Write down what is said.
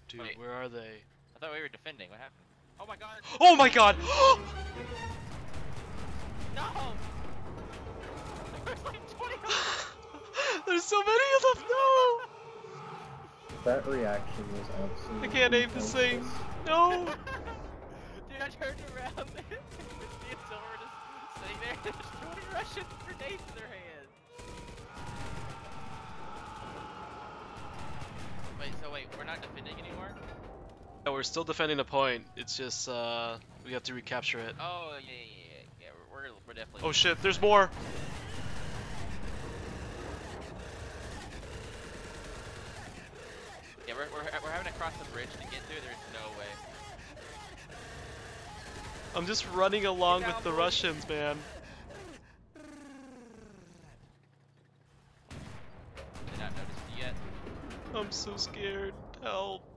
Dude, Wait. where are they? I thought we were defending. What happened? Oh my god! Oh my god! No! There's like 20 of them! There's so many of them! No! That reaction was absolutely I can't aim this thing! priceless. No! Dude, I turned around and Misty and Silver were just sitting there and there's 20 Russian grenades in their hands. Wait, we're not defending anymore? Yeah, we're still defending the point. It's just, we have to recapture it. Oh, yeah, we're definitely... Oh shit, there's more! Yeah, we're having to cross the bridge to get through. There's no way. I'm just running along with the Russians, man. Did not notice you yet. I'm so scared. Help.